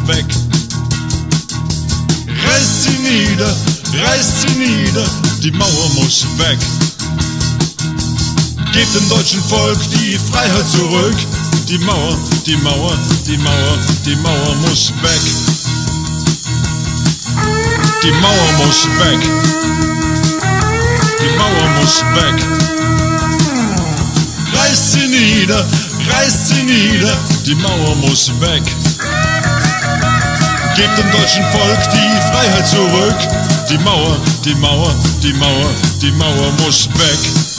weg. Reißt sie nieder, die Mauer muss weg. Gebt dem deutschen Volk die Freiheit zurück. Die Mauer, die Mauer, die Mauer, die Mauer muss weg. Die Mauer muss weg. Die Mauer muss weg. Reißt sie nieder, die Mauer muss weg. Gebt dem deutschen Volk die Freiheit zurück. Die Mauer, die Mauer, die Mauer, die Mauer muss weg.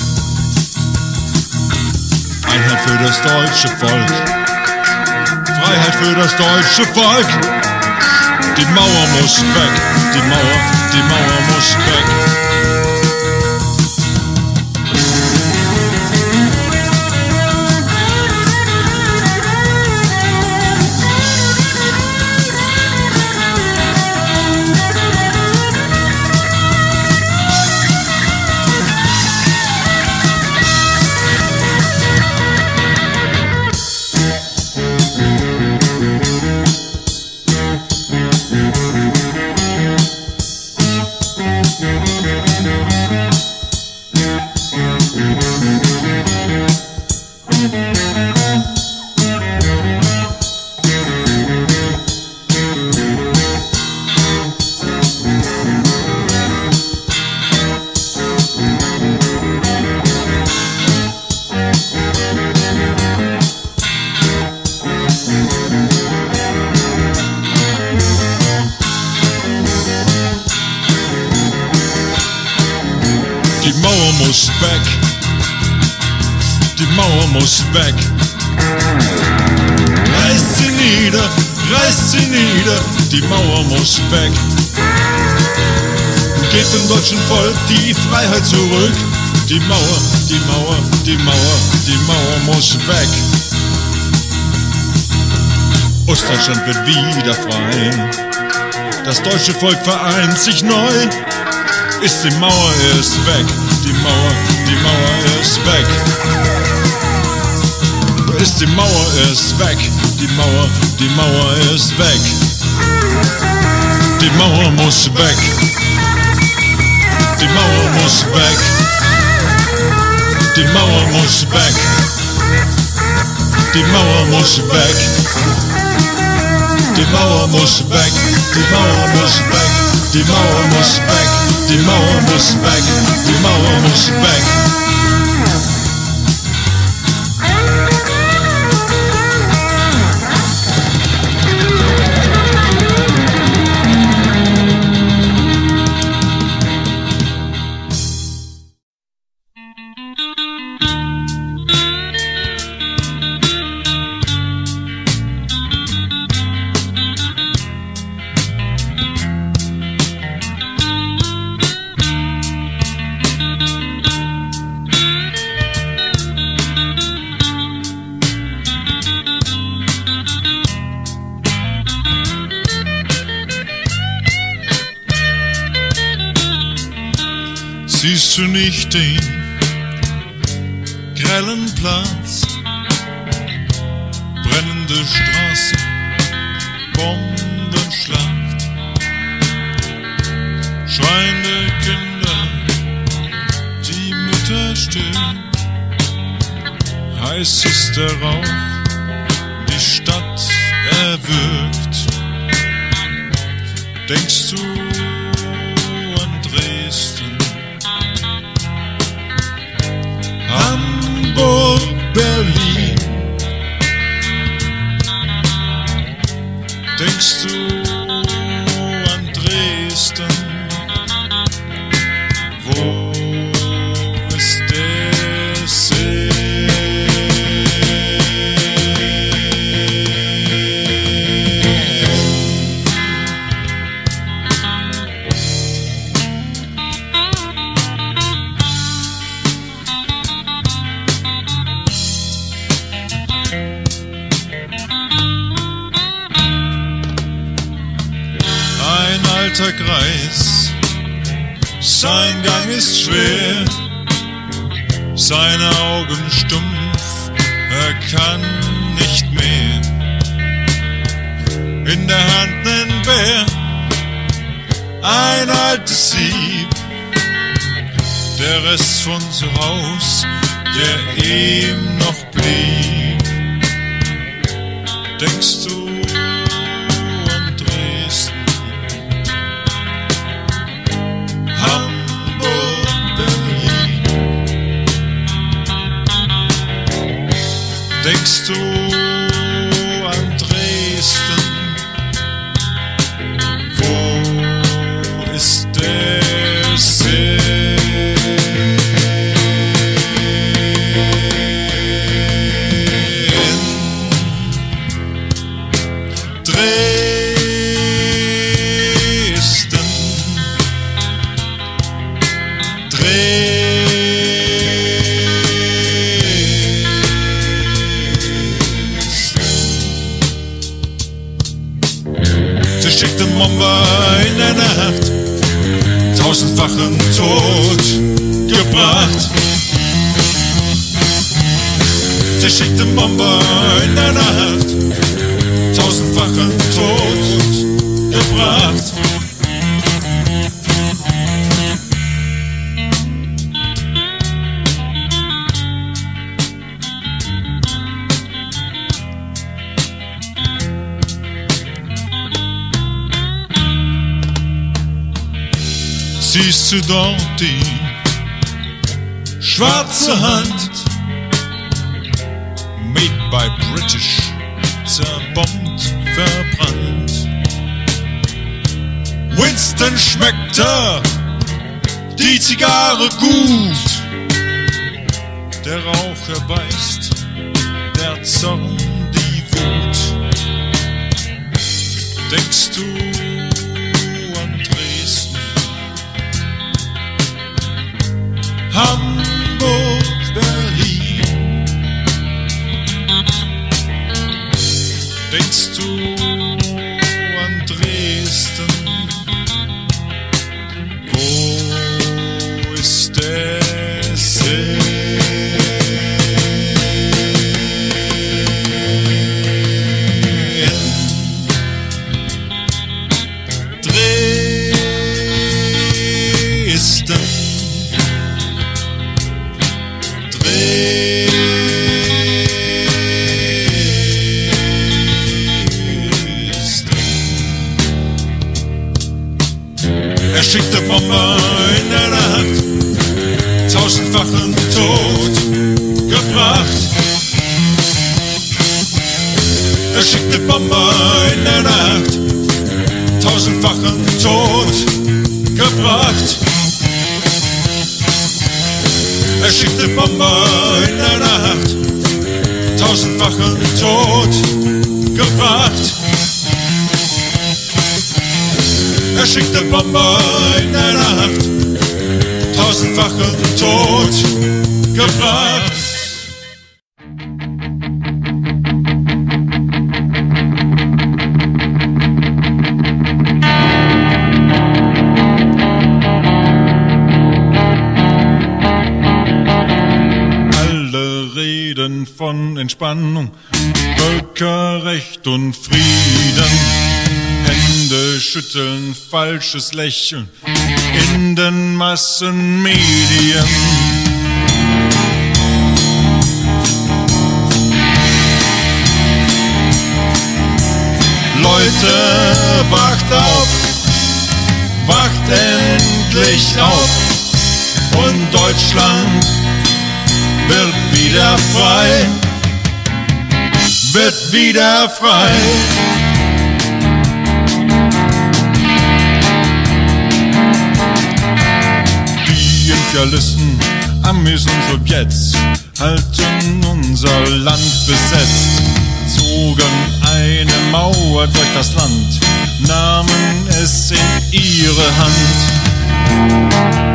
Einheit für das deutsche Volk. Freiheit für das deutsche Volk. Die Mauer muss weg. Die Mauer muss weg. Die Mauer muss weg. Die Mauer muss weg. Reißt sie nieder, die Mauer muss weg. Gebt dem deutschen Volk die Freiheit zurück. Die Mauer, die Mauer, die Mauer, die Mauer muss weg. Ostdeutschland wird wieder frei. Das deutsche Volk vereint sich neu. Ist die Mauer ist weg. Die Mauer ist weg. Ist die Mauer ist weg. Die Mauer ist weg. Die Mauer muss weg. Die Mauer muss weg. Die Mauer muss weg. Die Mauer muss weg. Die Mauer muss weg. Die Mauer muss weg. Die Mauer muss weg. Die Mauer muss weg. Die Mauer muss weg. Siehst du nicht den grellen Platz, brennende Straßen, Bombenschlacht, schreiende Kinder, die Mutter stirbt, heiß ist der Rauch, die Stadt erwürgt. Denkst du an Dresden, Hamburg, Berlin? Denkst du an Dresden? Wo ist der See? Ein alter Greis, sein Gang ist schwer, seine Augen stumpf, er kann nicht mehr. in der Hand nen Bär, ein altes Sieb, der Rest von zu Haus, der ihm noch blieb. Denkst du an Dresden, Hamburg, Berlin? Denkst du an Dresden? Wo ist der See? Sie schickte Mamba in der Nacht, tausendfachen Tod gebracht. Sie schickte Mamba in der Nacht, tausendfachen Tod gebracht. Siehst du dort die schwarze Hand, made by British, zerbombt, verbrannt. Winston schmeckte die Zigarre gut, der Rauch erbeißt, der Zorn die Wut. Denkst du an Dresden, Hamburg, Berlin? Denkst du an Dresden? Wo ist der See? Er schickte Bomber in der Nacht, tausendfachen Tod gebracht. Er schickte Bomber in der Nacht, tausendfachen Tod gebracht. Er schickte Bomber in der Nacht, tausendfachen Tod gebracht. Er schickte Bomber in der Nacht, tausendfachen Tod gebracht. Alle reden von Entspannung, Völkerrecht und Frieden. Hände schütteln, falsches Lächeln in den Massenmedien. Leute, wacht auf, wacht endlich auf, und Deutschland wird wieder frei, wird wieder frei. Imperialisten, Amis und Sowjets halten unser Land besetzt, zogen eine Mauer durch das Land, nahmen es in ihre Hand.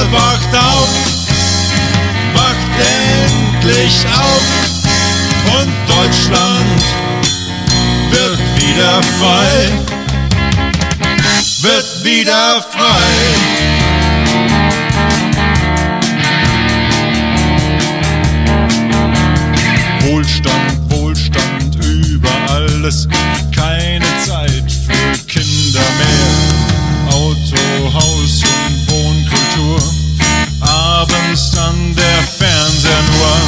wacht auf, wacht endlich auf und Deutschland wird wieder frei, wird wieder frei. Wohlstand, Wohlstand über alles, keine Zeit für Kinder mehr. Auto, Haus und Wohnkultur, abends dann der Fernseher nur.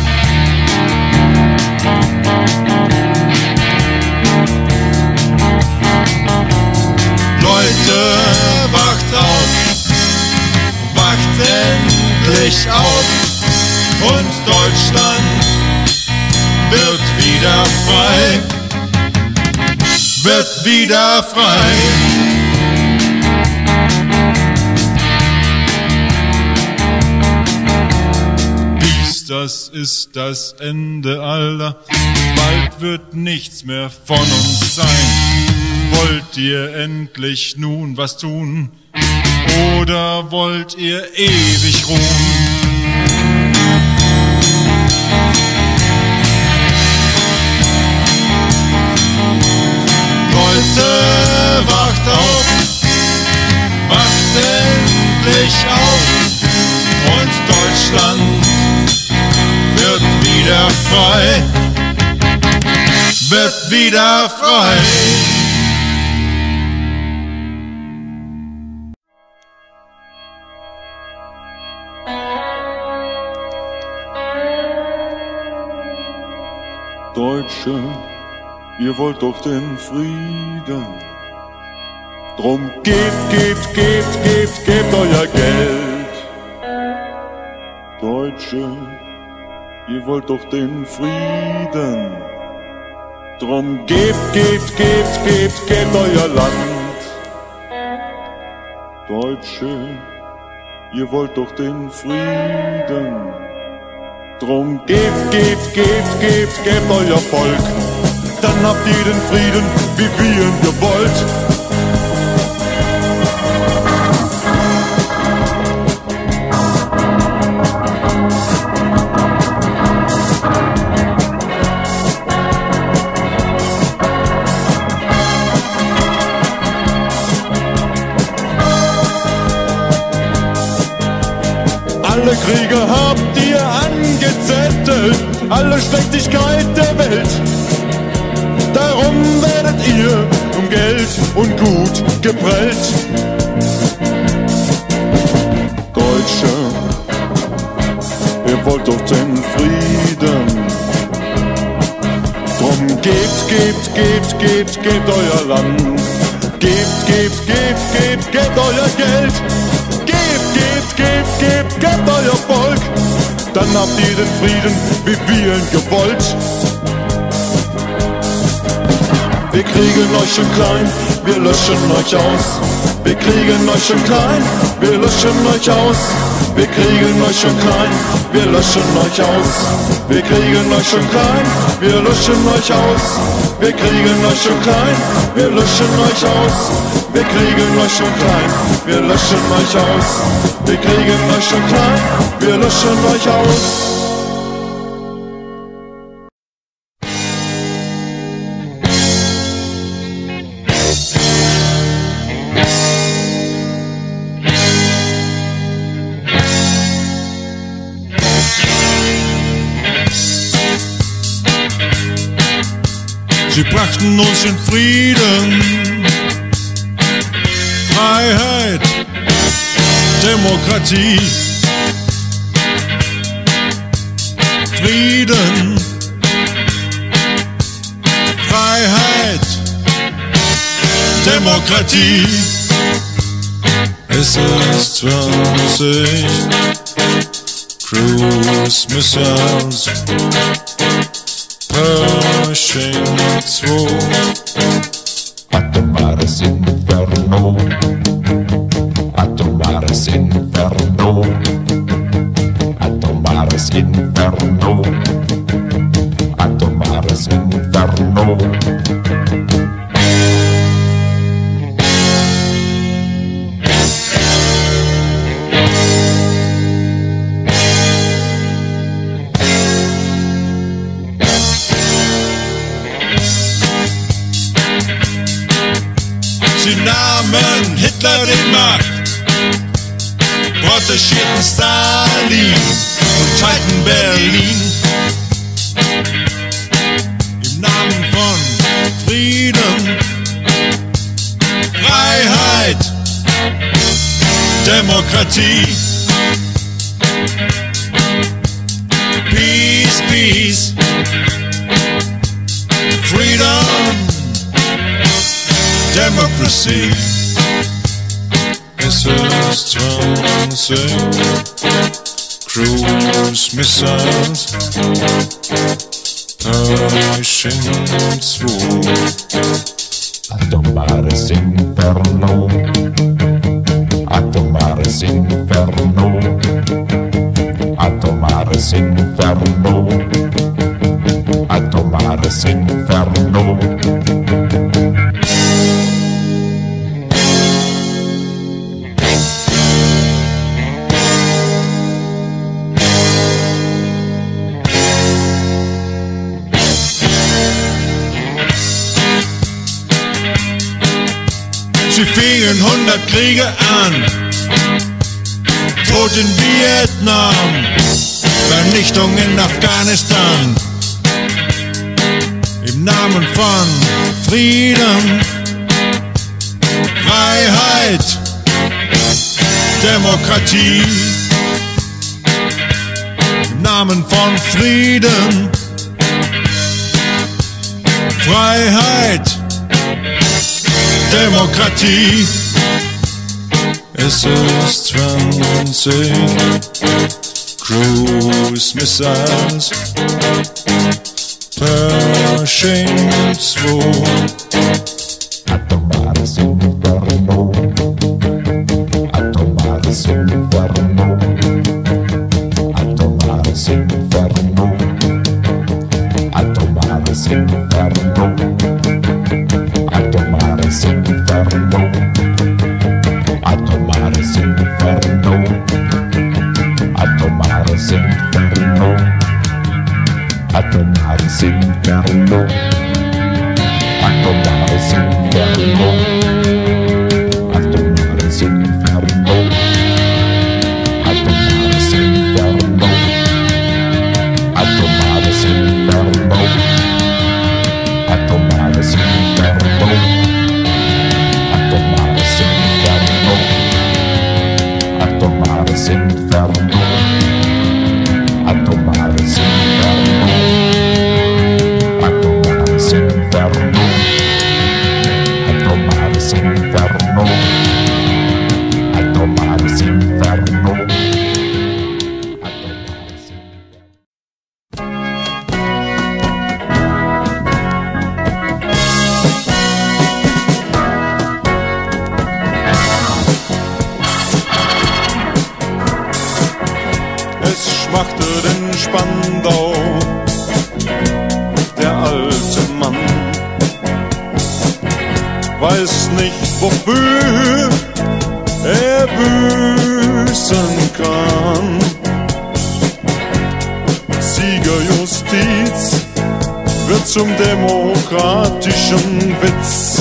Leute, wacht auf, wacht endlich auf und Deutschland wird wieder frei, wird wieder frei. Das ist das Ende aller, bald wird nichts mehr von uns sein. Wollt ihr endlich nun was tun, oder wollt ihr ewig ruhen? Leute, wacht auf, wacht endlich auf und Deutschland wird wieder frei, wird wieder frei. Deutsche, ihr wollt doch den Frieden. Drum gebt euer Geld. Deutsche, ihr wollt doch den Frieden. Drum gebt euer Land. Deutsche, ihr wollt doch den Frieden. Drum gebt euer Volk. Dann habt ihr den Frieden, wie wir ihn gewollt. Alle Kriege habt ihr angezettelt, alle Schlechtigkeit der Welt. Darum werdet ihr um Geld und Gut geprellt. Deutsche, ihr wollt doch den Frieden. Drum gebt euer Land. Gebt euer Geld. Gebt euer Volk, dann habt ihr den Frieden, wie wir ihn gewollt. Wir kriegen euch schon klein, wir löschen euch aus. Wir kriegen euch schon klein, wir löschen euch aus. Wir kriegen euch schon klein, wir löschen euch aus. Wir kriegen euch schon klein, wir löschen euch aus. Wir kriegen euch schon klein, wir löschen euch aus. Wir kriegen euch schon klein, wir löschen euch aus. Wir kriegen euch schon klein, wir löschen euch aus. Sie brachten uns den Frieden, Freiheit, Demokratie, Frieden, Freiheit, Demokratie. Es ist 20 Cruise Missiles, Pershing 2, Atomares Inferno, Atomares Inferno, Atomares Inferno, Atomares Inferno. marschierten Stalin und teilten Berlin. Im Namen von Frieden, Freiheit, Demokratie. Peace, peace, freedom, democracy. SS-20 Cruise Missiles, Pershing 2. Atomares Inferno, Atomares Inferno, Atomares Inferno, Atomares Inferno. Sie fingen 100 Kriege an, Tod in Vietnam, Vernichtung in Afghanistan. Im Namen von Frieden, Freiheit, Demokratie. Im Namen von Frieden, Freiheit, Demokratie. SS-20 Cruise Missiles, Pershing 2. Atomares Inferno, Atomares Inferno, Atomares Inferno, Atomares Inferno, Atomares Inferno, Atomares Inferno, Atomares Inferno, Atomares Inferno, Atomares Inferno, Atomares Inferno, Atomares Inferno, Atomares Inferno, Atomares Inferno, Atomares Inferno, Atomares Inferno, Atomares Inferno, Atomares Inferno, Atomares Inferno, Atomares Inferno, Atomares Inferno. Es schmachtete in Spandau der alte Mann, weiß nicht, wofür er büßen kann. Siegerjustiz wird zum demokratischen Witz.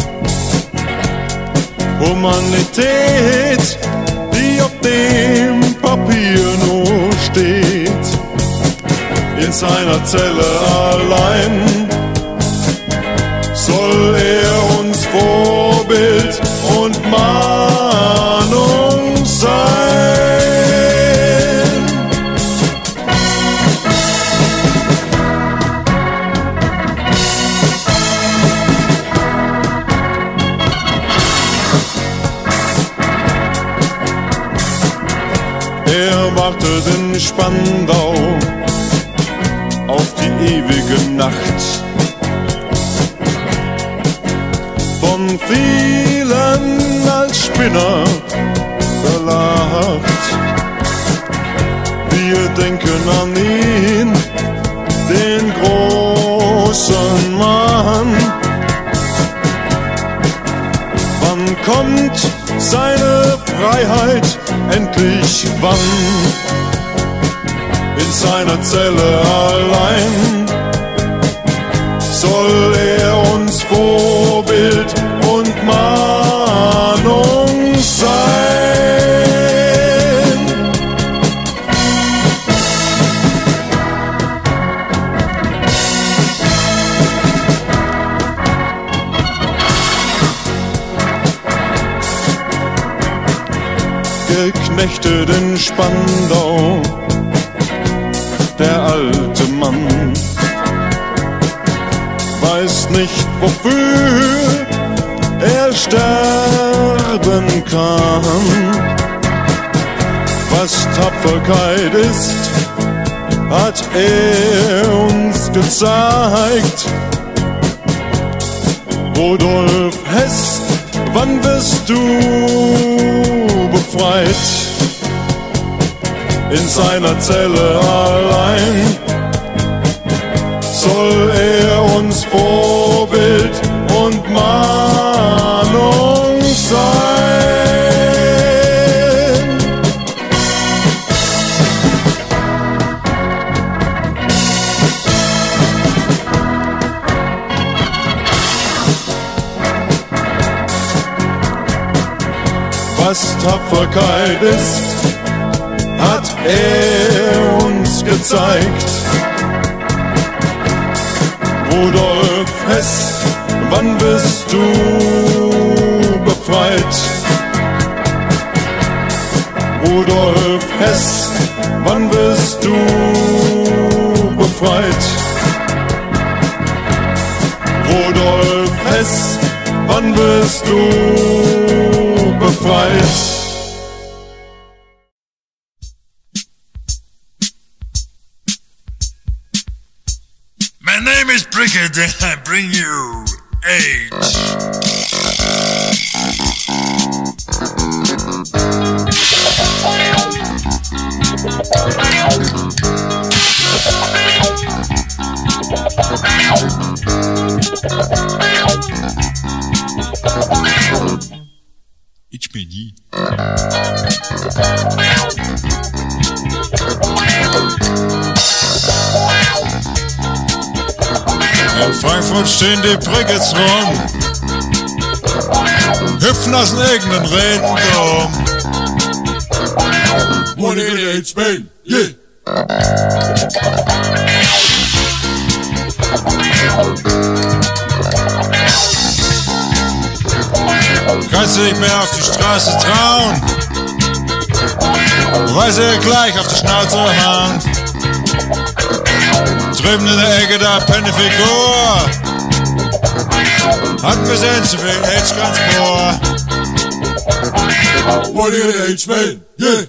Humanität, die auf dem Papier nur steht, in seiner Zelle allein soll er uns Vorbild und Mahnung sein. Er wartet in Spandau auf die ewige Nacht. Von vielen als Spinner verlacht. Wir denken an ihn, den großen Mann. Wann kommt seine Freiheit endlich, wann? In seiner Zelle allein soll er uns Vorbild und Mahnung sein. nächtet in Spandau der alte Mann. Weiß nicht, wofür er sterben kann. Was Tapferkeit ist, hat er uns gezeigt. Rudolf Hess, wann wirst du befreit? In seiner Zelle allein soll er uns Vorbild und Mahnung sein. Was Tapferkeit ist, hat er uns gezeigt. Rudolf Hess, wann bist du befreit? Rudolf Hess, wann bist du befreit? Rudolf Hess, wann bist du befreit? My name is Brickett and I bring you AIDS. Ich bin die. In Frankfurt stehen die Brickets rum, hüpfen aus dem eigenen Redendom. Wanna get AIDS, man? Yeah! Kannst du nicht mehr auf die Straße trauen, weil sie gleich auf die Schnauze hauen. Drüben in der Ecke da pennt Figur, hat gesehen zu viel AIDS ganz vor. What do you get AIDS, man? Yeah!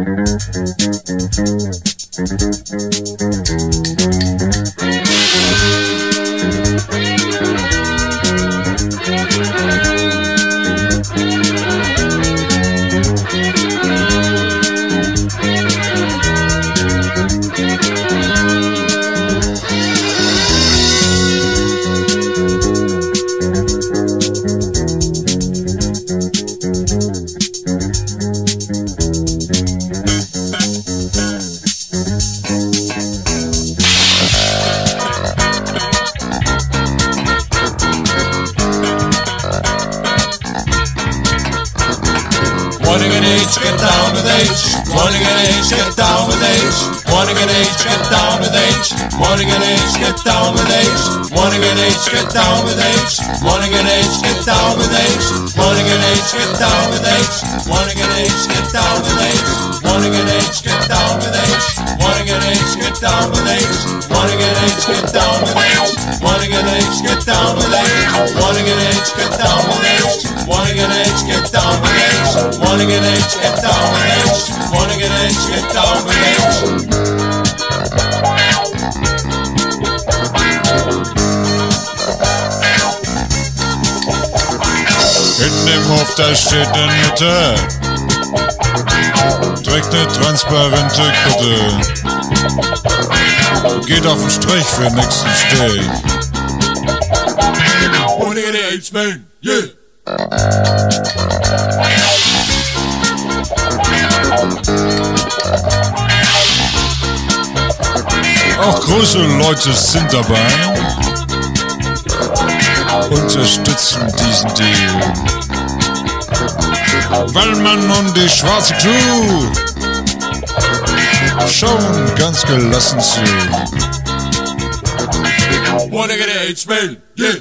Wanna get AIDS, get down with AIDS. Wanna get AIDS, get down with AIDS. Wanna get AIDS, get down with AIDS. Wanna get AIDS, get down with AIDS. Wanna get AIDS, get down with AIDS. Wanna get AIDS, get down with AIDS. Wanna get AIDS, get down with AIDS. Wanna get AIDS, get down with AIDS. Wanna get AIDS, get down with AIDS. Wanna get AIDS, get down with AIDS. Wanna get AIDS, get down with AIDS. Wanna get AIDS, get down with AIDS. Wanna get AIDS, get down with AIDS. Wanna get AIDS, get down with AIDS. Wanna get AIDS, get down with AIDS. Wanna get AIDS, get down with AIDS. Hinten im Hof, da steht eine Nutte, trägt eine transparente Kutte, geht auf den Strich für den nächsten Stich. Wanna get AIDS, man? Yeah! Auch große Leute sind dabei, unterstützen diesen Deal. Wallmann und die schwarze Crew schauen ganz gelassen zu. Wanna get AIDS, man? Yeah!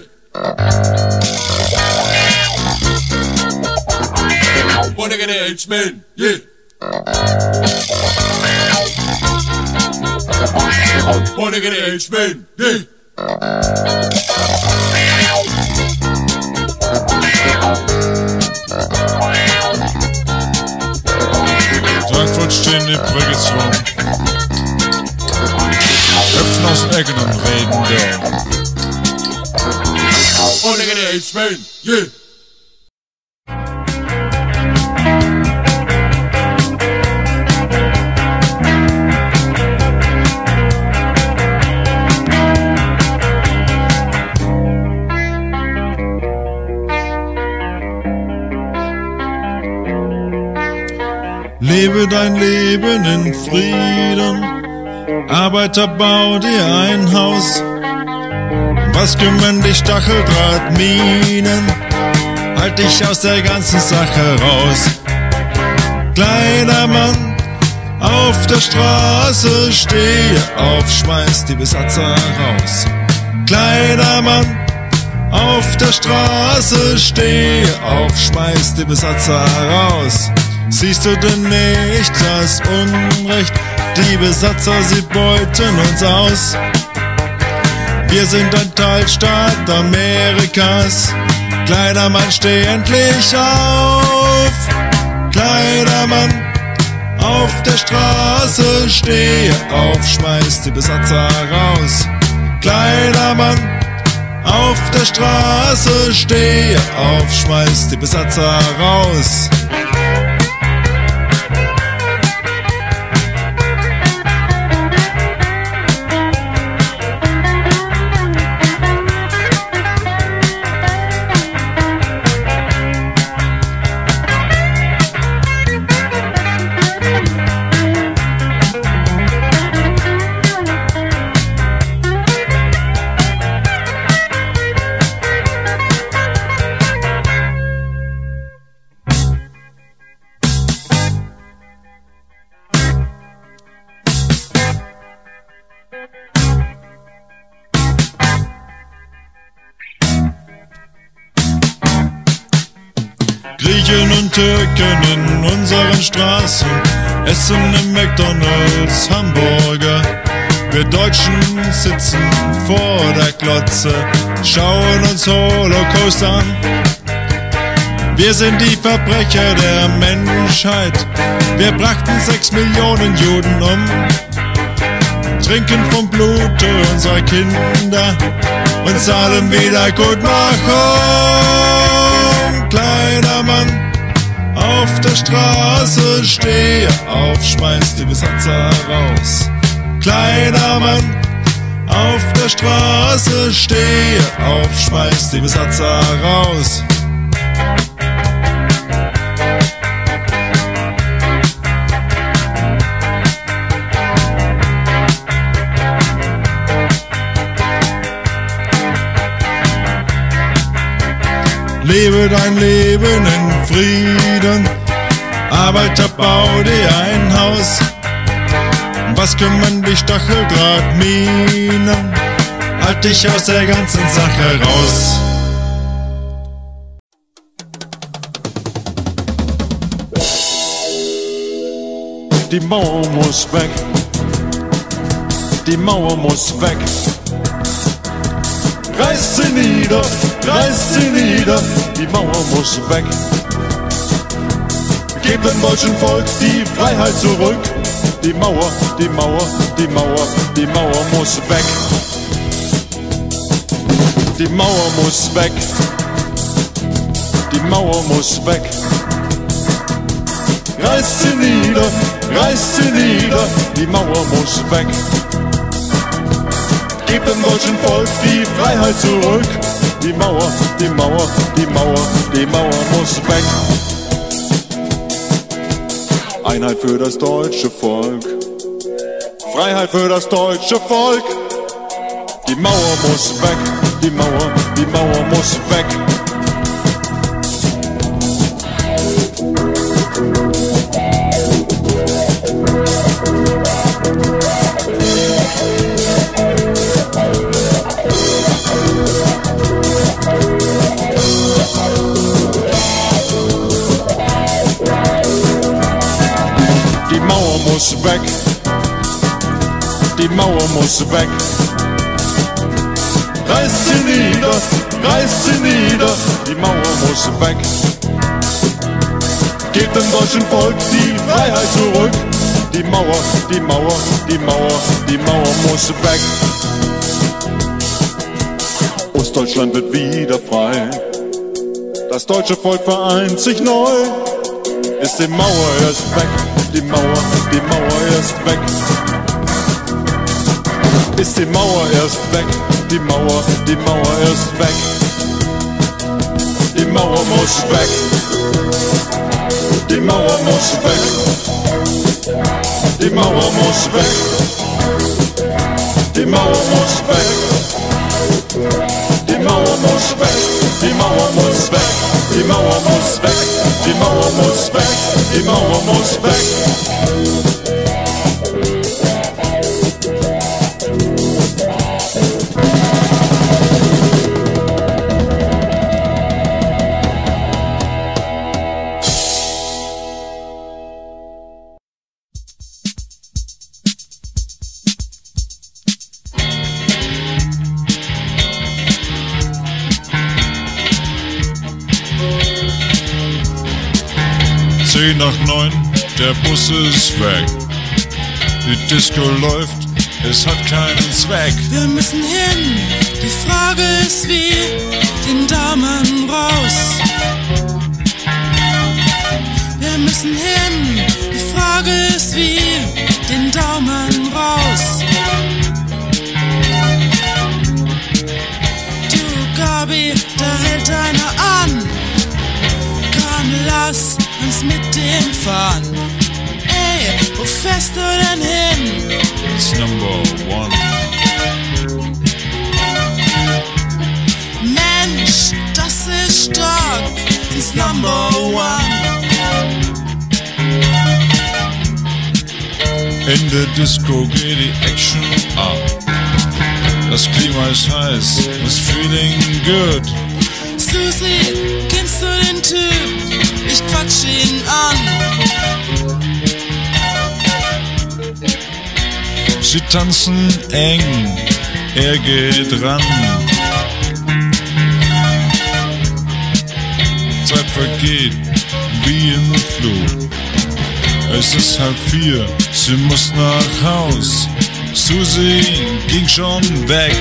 Wanna get AIDS, man? Yeah! Wanna get HBD? Frankfurt stehen die Prägestion. Köpfen aus den Ecken und reden da. Wanna get HBD? Lebe dein Leben in Frieden, Arbeiter, bau dir ein Haus. Was kümmern dich Stacheldrahtminen? Halt dich aus der ganzen Sache raus. Kleiner Mann, auf der Straße stehe auf, schmeiß die Besatzer raus. Kleiner Mann, auf der Straße stehe auf, schmeiß die Besatzer raus. Siehst du denn nicht das Unrecht? Die Besatzer, sie beuten uns aus. Wir sind ein Teilstaat Amerikas. Kleiner Mann, steh endlich auf. Kleiner Mann, auf der Straße stehe auf, schmeiß die Besatzer raus. Kleiner Mann, auf der Straße stehe auf, schmeiß die Besatzer raus. Griechen und Türken in unseren Straßen essen im McDonalds Hamburger. Wir Deutschen sitzen vor der Glotze, schauen uns Holocaust an. Wir sind die Verbrecher der Menschheit. Wir brachten 6 Millionen Juden um, trinken vom Blute unserer Kinder und zahlen Wiedergutmachung. Kleiner Mann, auf der Straße stehe auf, schmeiß die Besatzer raus. Kleiner Mann, auf der Straße stehe auf, schmeiß die Besatzer raus. Lebe dein Leben in Frieden, Arbeiter, bau dir ein Haus. Was kümmern dich Stacheldrahtminen? Halt dich aus der ganzen Sache raus. Die Mauer muss weg. Die Mauer muss weg. Reißt sie nieder, reißt sie nieder, die Mauer muss weg. Gebt dem deutschen Volk die Freiheit zurück. Die Mauer, die Mauer, die Mauer, die Mauer muss weg. Die Mauer muss weg. Die Mauer muss weg. Reißt sie nieder, reißt sie nieder, die Mauer muss weg. Gebt dem deutschen Volk die Freiheit zurück. Die Mauer, die Mauer, die Mauer, die Mauer muss weg. Einheit für das deutsche Volk. Freiheit für das deutsche Volk. Die Mauer muss weg. Die Mauer muss weg. Die Mauer muss weg. Reißt sie nieder, reißt sie nieder, die Mauer muss weg. Gebt dem deutschen Volk die Freiheit zurück. Die Mauer, die Mauer, die Mauer, die Mauer muss weg. Ostdeutschland wird wieder frei. Das deutsche Volk vereint sich neu. Ist die Mauer erst weg, die Mauer erst weg. Ist die Mauer erst weg, die Mauer erst weg. Die Mauer muss weg. Die Mauer muss weg. Die Mauer muss weg. Die Mauer muss weg. Die Mauer muss weg. Die Mauer muss weg. Die Mauer muss weg. Die Mauer muss weg. Die Mauer muss weg. Nach 9, der Bus ist weg. Die Disco läuft, es hat keinen Zweck. Wir müssen hin, die Frage ist wie, den Daumen raus. Wir müssen hin, die Frage ist wie, den Daumen raus. Du Gabi, da hält einer an. Komm, lass uns mit dem fahren. Ey, wo fährst du denn hin? It's number 1. Mensch, das ist stark. It's number 1. In der Disco geht die Action ab. Das Klima ist heiß, it's feeling good. Susi, kennst du den Typ? Ich quatsch ihn an. Sie tanzen eng, er geht ran. Zeit vergeht wie im Flug. Es ist 3:30, sie muss nach Haus. Susi ging schon weg.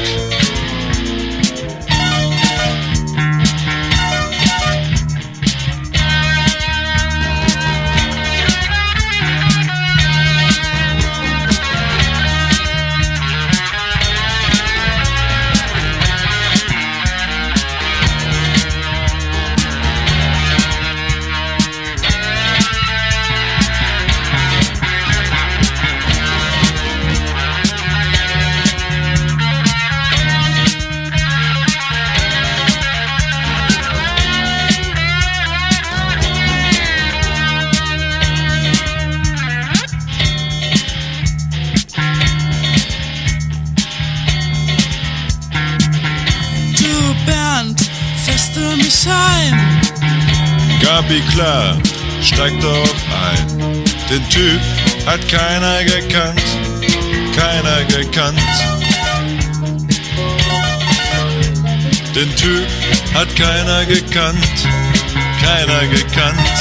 Gabi, klar, steig doch ein. Den Typ hat keiner gekannt, keiner gekannt. Den Typ hat keiner gekannt, keiner gekannt.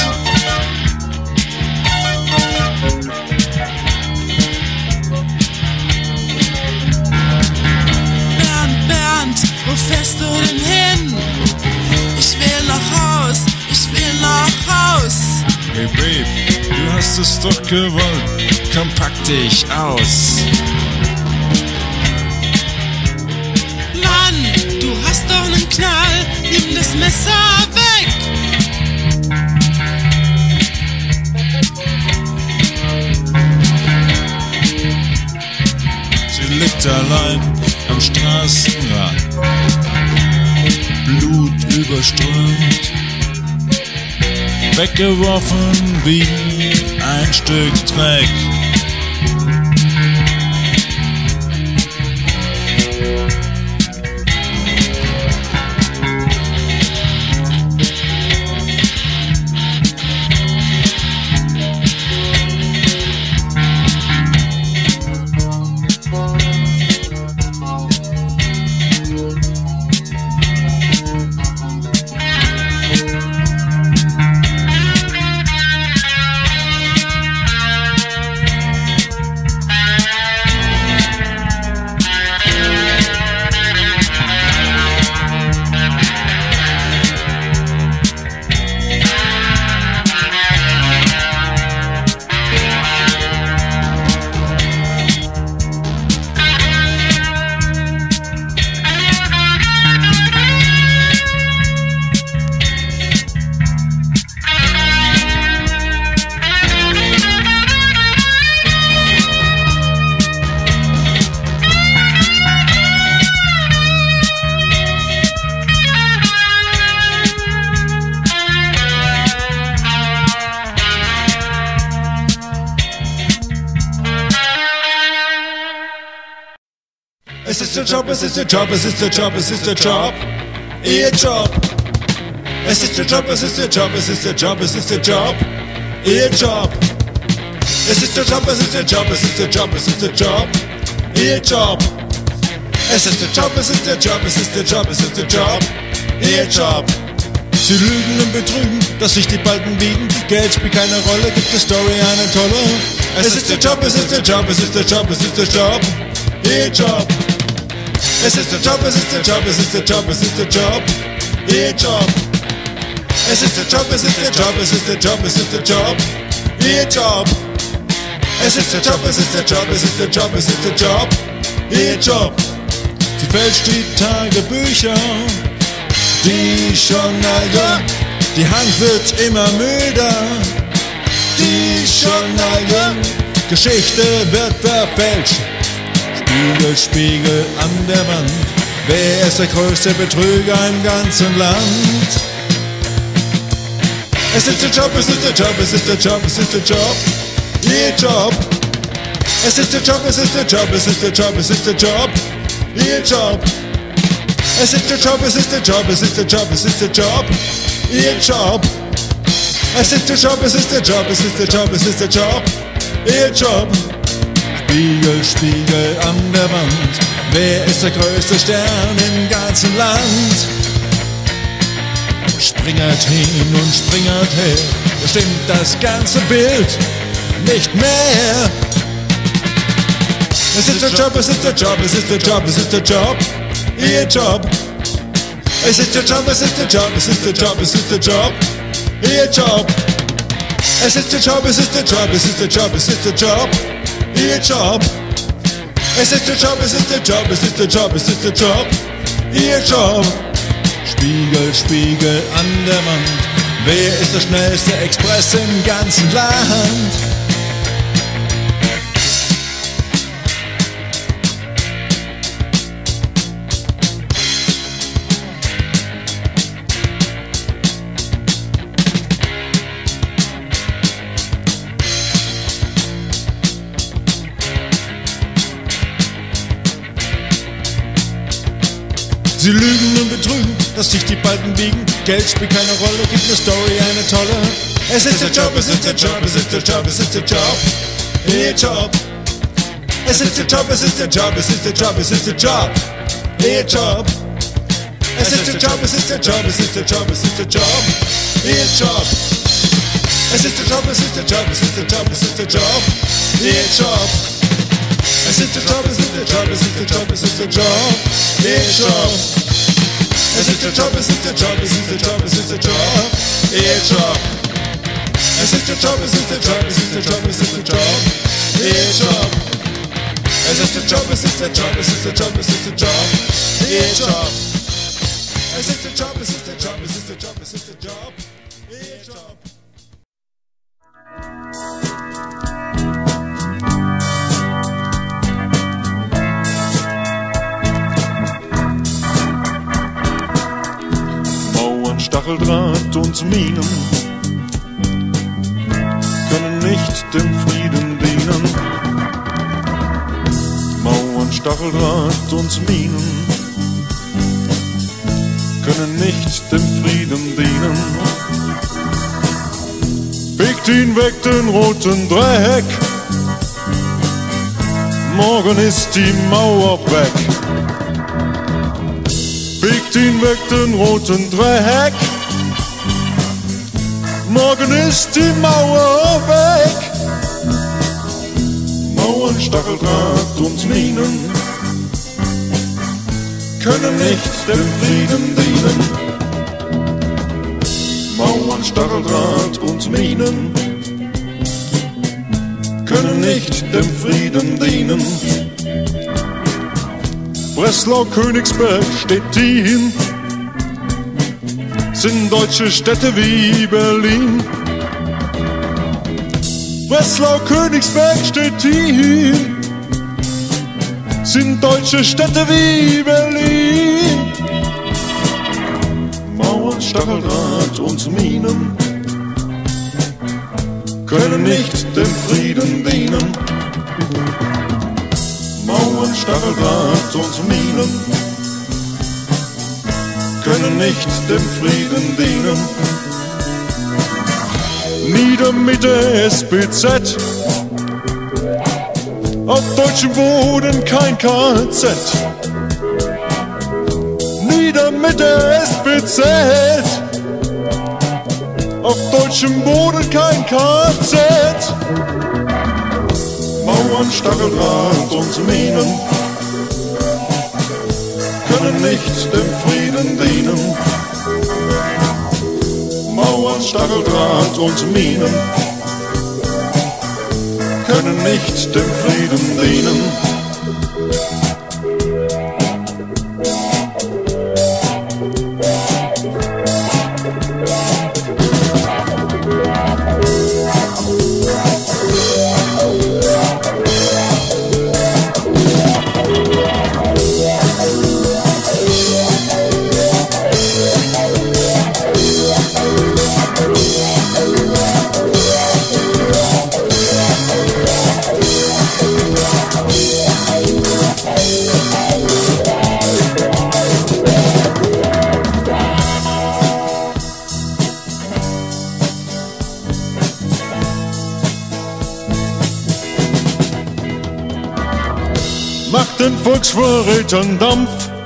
Bernd, wo fährst du denn hin? Ich will nach Haus, ich will nach Haus. Hey Babe, du hast es doch gewollt, komm pack dich aus. Mann, du hast doch nen Knall, nimm das Messer weg. Sie liegt allein am Straßenrand, Blut überströmt, weggeworfen wie ein Stück Dreck. Es ist der Job, es ist der Job, es ist der Job, es ist der Job. Ihr Job. Es ist der Job, es ist der Job, es ist der Job, es ist der Job. Ihr Job. Es ist der Job, es ist der Job, es ist der Job, es ist der Job. Ihr Job. Es ist der Job, es ist der Job, es ist der Job, es ist der Job. Ihr Job. Sie lügen und betrügen, dass sich die Balken biegen. Geld spielt keine Rolle, gibt die Story eine tolle. Es ist der Job, es ist der Job, es ist der Job, es ist der Job. Ihr Job. Es ist der Job, es ist der Job, es ist der Job, es ist der Job. Ihr Job. Es ist der Job, es ist der Job, es ist der Job, es ist der Job. Ihr Job. Es ist der Job, es ist der Job, es ist der Job, es ist der Job. Ihr Job. Sie fälscht die Tagebücher, die Journale, die Hand wird immer müder, die Journale, Geschichte wird verfälscht. Spiegel, Spiegel an der Wand, wer ist der größte Betrüger im ganzen Land? Es ist der Job, es ist der Job, es ist der Job, es ist der Job, ihr Job. Es ist der Job, es ist der Job, es ist der Job, es ist der Job, ihr Job. Es ist der Job, es ist der Job, es ist der Job, es ist der Job, ihr Job. Es ist der Job, es ist der Job, es ist der Job, es ist der Job, ihr Job. Spiegel, Spiegel an der Wand, wer ist der größte Stern im ganzen Land? Springert hin und springert her, da stimmt das ganze Bild nicht mehr. Es ist der Job, es ist der Job, es ist der Job, es ist der Job, ihr Job. Es ist der Job, es ist der Job, es ist der Job, es ist der Job, ihr Job. Es ist der Job, es ist der Job, es ist der Job, es ist der Job, ihr Job. Es ist der Job, es ist der Job, es ist der Job, es ist der Job, ihr Job. Spiegel, Spiegel an der Wand, wer ist der schnellste Express im ganzen Land? Sie lügen und betrügen, dass sich die Balken biegen. Geld spielt keine Rolle, gibt eine Story eine tolle. Es ist der Job, es ist der Job, es ist der Job, es ist der Job, ihr Job. Es ist der Job, es ist der Job, es ist der Job, es ist der Job, ihr Job. Es ist der Job, es ist der Job, es ist der Job, es ist der Job, ihr Job. Es ist der Job, es ist der Job, es ist der Job, es ist der Job, ihr Job. Es ist der Job, es ist der Job, es ist der Job, es ist der Job, ihr Job. Es ist der Job, es ist der Job, es ist der Job, es ist der Job, ihr Job. Es ist der Job, es ist der Job, es ist der Job, es ist der Job, ihr Job. Es ist der Job, es ist der Job, es ist der Job, es ist der Job, ihr Job. Es ist der Job, es ist der Job, es ist der Job, es ist der Job, ihr Job. Stacheldraht und Minen können nicht dem Frieden dienen. Mauern, Stacheldraht und Minen können nicht dem Frieden dienen. Fegt ihn weg, den roten Dreck, morgen ist die Mauer weg. Fegt ihn weg, den roten Dreck, morgen ist die Mauer weg. Mauern, Stacheldraht und Minen können nicht dem Frieden dienen. Mauern, Stacheldraht und Minen können nicht dem Frieden dienen. Breslau, Königsberg, Stettin sind deutsche Städte wie Berlin. Breslau, Königsberg, Stettin sind deutsche Städte wie Berlin. Mauern, Stacheldraht und Minen können nicht dem Frieden dienen. Mauern, Stacheldraht und Minen können nicht dem Frieden dienen. Nieder mit der SPZ, auf deutschem Boden kein KZ. Nieder mit der SPZ, auf deutschem Boden kein KZ. Mauern, Stacheldraht und Minen können nicht dem Frieden dienen. Mauern, Stacheldraht und Minen können nicht dem Frieden dienen. Macht den Volksverrätern Dampf,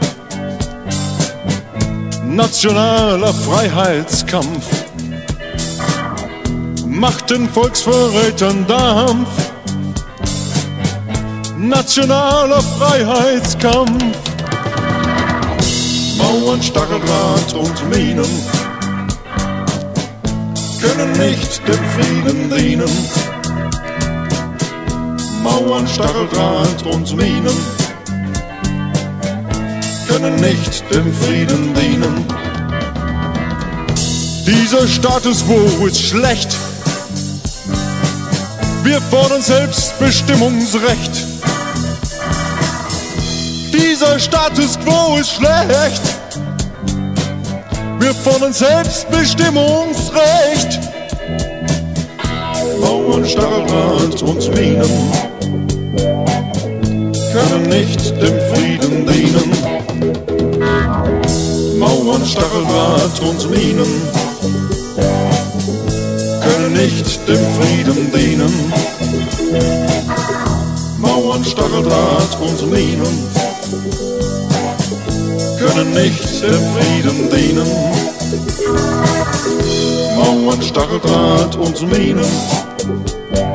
nationaler Freiheitskampf. Macht den Volksverrätern Dampf, nationaler Freiheitskampf. Mauern, Stacheldraht und Minen können nicht dem Frieden dienen. Mauern, Stacheldraht und Minen können nicht dem Frieden dienen. Dieser Status quo ist schlecht. Wir fordern Selbstbestimmungsrecht. Dieser Status quo ist schlecht. Wir fordern Selbstbestimmungsrecht. Mauern, Stacheldraht und Minen können nicht dem Frieden dienen. Mauern, Stacheldraht und Minen können nicht dem Frieden dienen. Mauern, Stacheldraht und Minen können nicht dem Frieden dienen. Mauern, Stacheldraht und Minen